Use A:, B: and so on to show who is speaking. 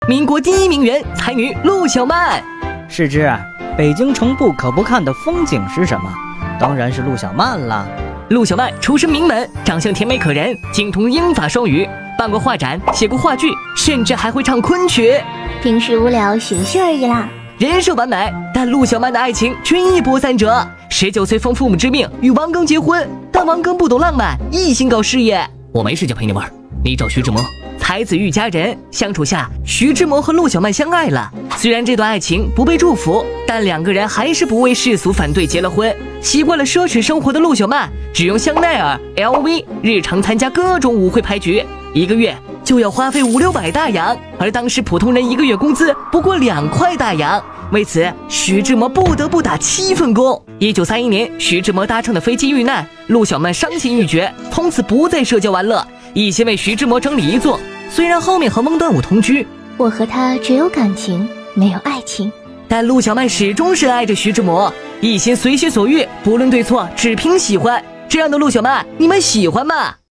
A: 民国第1名媛才女陆小曼。
B: 世之，北京城不可不看的风景是什么？当然是陆小曼啦。
A: 陆小曼出身名门，长相甜美可人，精通英法双语，办过画展，写过话剧，甚至还会唱昆曲。
C: 平时无聊学学而已啦。
A: 人设完美，但陆小曼的爱情却一波三折。19岁奉父母之命与王庚结婚，但王庚不懂浪漫，一心搞事业。我没事就陪你玩，你找徐志摩。才子遇佳人，相处下，徐志摩和陆小曼相爱了。虽然这段爱情不被祝福，但2个人还是不为世俗反对结了婚。习惯了奢侈生活的陆小曼，只用香奈儿、LV， 日常参加各种舞会牌局，1个月就要花费500-600大洋，而当时普通人1个月工资不过2块大洋。为此，徐志摩不得不打7份工。1931年，徐志摩搭乘的飞机遇难，陆小曼伤心欲绝，从此不再社交玩乐，一心为徐志摩整理遗作。虽然后面和翁端午同居，
C: 我和他只有感情，没有爱情，
A: 但陆小曼始终深爱着徐志摩，一心随心所欲，不论对错，只凭喜欢。这样的陆小曼，你们喜欢吗？